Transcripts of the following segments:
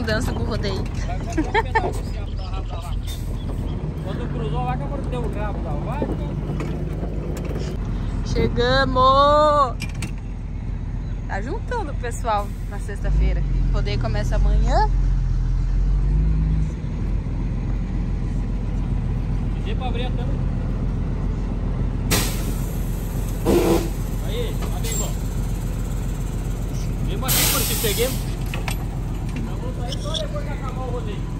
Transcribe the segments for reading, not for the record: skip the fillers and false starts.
mudança com o rodeio. Quando cruzou lá que mordeu o rabo da vaca. Chegamos! Tá juntando o pessoal na sexta-feira. O rodeio começa amanhã. Pedi pra abrir a tampa. Aí, amigo. Vem aqui por se peguei. Eu vou sair só depois que acabar o rodeio.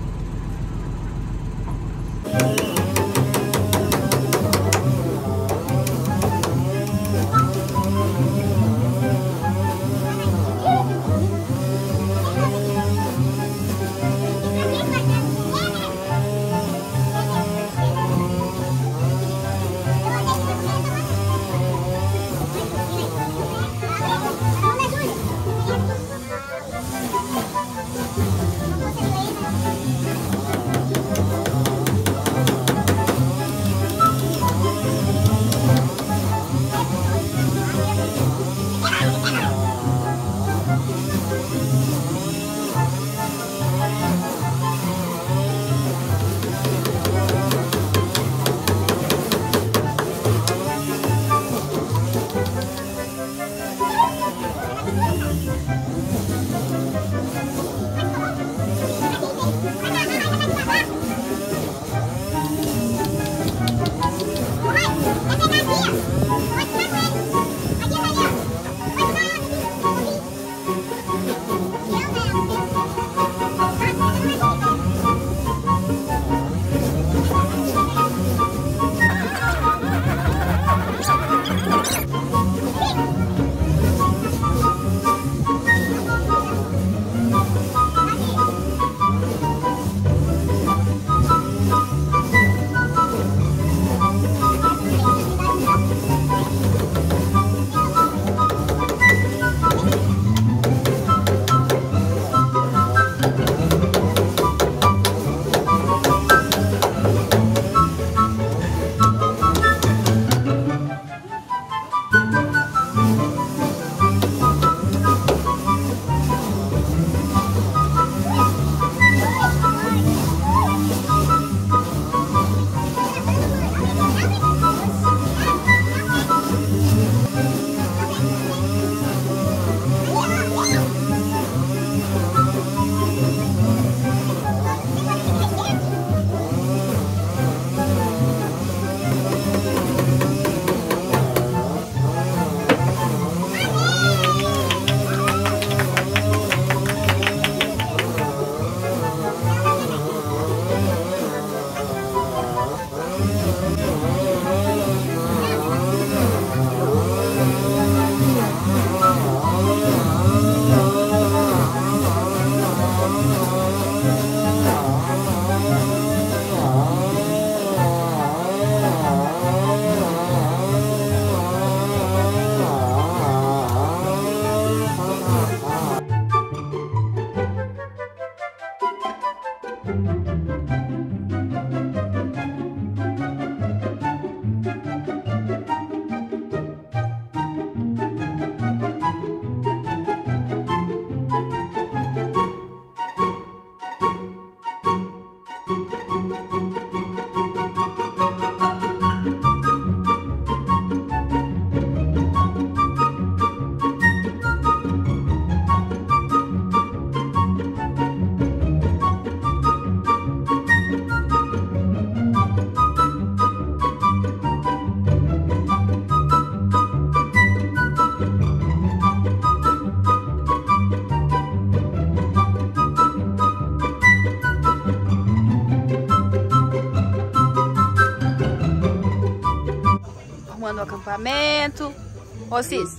Arrumando o acampamento. Ô Cis,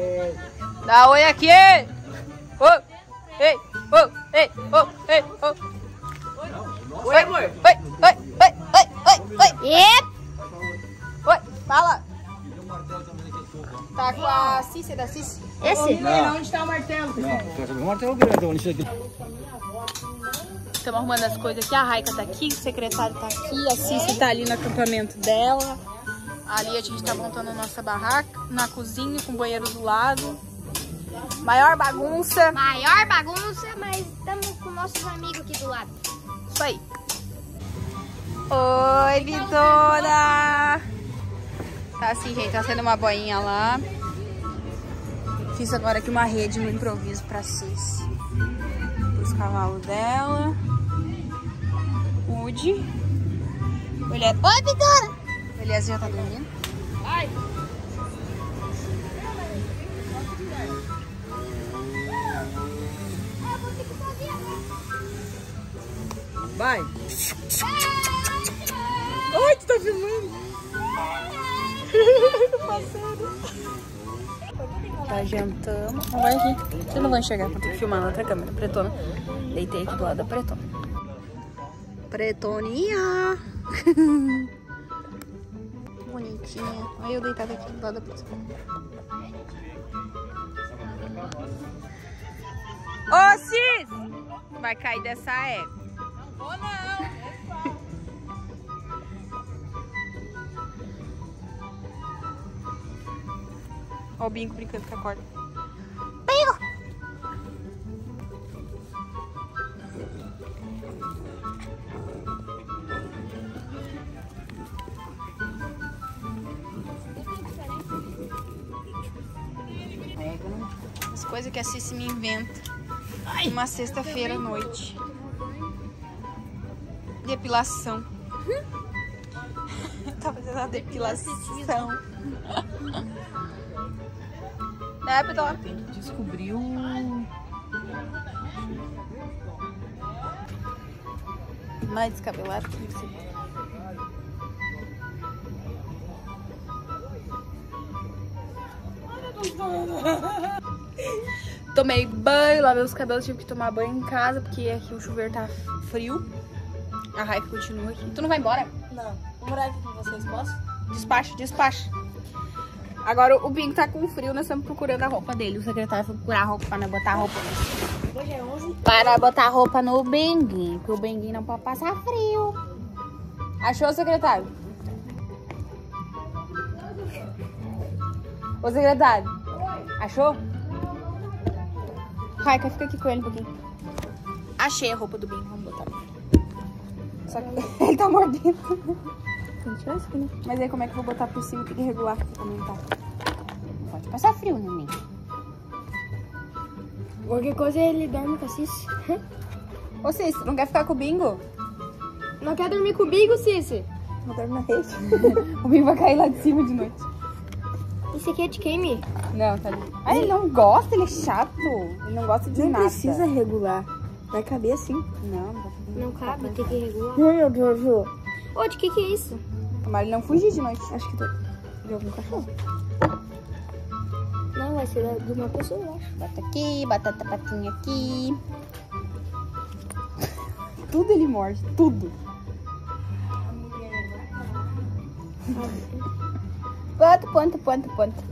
dá oi aqui! Ô! Ei! Ô! Ei! Ô! Ei! Ô! Oi, amor! Oi! Oi! Oi! Oi! Oi! Oi! Fala! Tá com a Cícia da Cícia? Esse? Não. Onde tá o martelo? Não, o martelo grandão, isso aqui. Estamos arrumando as coisas aqui. A Raika tá aqui, o secretário tá aqui, a Cícia tá ali no acampamento dela. Ali a gente tá montando a nossa barraca, na cozinha, com o banheiro do lado. Maior bagunça. Maior bagunça, mas estamos com nossos amigos aqui do lado. Isso aí. Oi, Vitória! Tá assim, gente, tá sendo uma boinha lá. Fiz agora aqui uma rede no improviso pra Cis. Os cavalos dela. Woody. O Elias... Oi, Vitória! O Elias já tá dormindo. Vai! Vai! Oi, tu tá filmando? Já jantamos. Vai aqui. Vocês não vão enxergar, vou ter que filmar na outra câmera. Pretona. Deitei aqui do lado da Pretona. Pretoninha! Bonitinha. Olha eu deitada aqui do lado da Pretona. Ô, Cis! Vai cair dessa égua. Não vou não, é só. Ó o Bingo brincando com a corda. Bingo! As coisas que a Cici me inventa. Uma sexta-feira à noite. Depilação. Tá fazendo a depilação. É, Pedro. Descobriu. Mais descabelado que isso. Tomei banho, lavei os cabelos, tive que tomar banho em casa, porque aqui o chuveiro tá frio. A Raika continua aqui. Tu não vai embora? Não. Vou morar aqui com vocês, posso? Despacha, despacha. Agora o Bingo tá com frio, nós estamos procurando a roupa dele. O secretário foi procurar a roupa para botar a roupa. Hoje é 11. Para botar a roupa no Benguinho, porque o Benguinho não pode passar frio. Achou, secretário? Ô, secretário. Achou? Raika, fica aqui com ele um pouquinho. Achei a roupa do Bingo, vamos botar. Só que ele tá mordendo. Tem que tirar isso aqui, né? Mas aí como é que eu vou botar por cima? Tem que regular aqui também, tá? Não pode passar frio, neném. Qualquer coisa ele dorme com a Cici. Ô, Cici, não quer ficar com o Bingo? Não quer dormir comigo, Cici? Vou dormir na rede. O Bingo vai cair lá de cima de noite. Isso aqui é de quem, Mi? Não, tá ali. Ah, ele não gosta, ele é chato. Ele não gosta de nada. regular. Vai caber assim. Não, não vai caber. Não cabe, tem que regular. Meu Deus, Ju. Ô, de que é isso? Tomara ele não fugir de noite. Acho que de algum cachorro. Não, vai ser de uma pessoa, eu acho. Bota aqui, batata patinha aqui. Tudo ele morde, tudo. Ponto.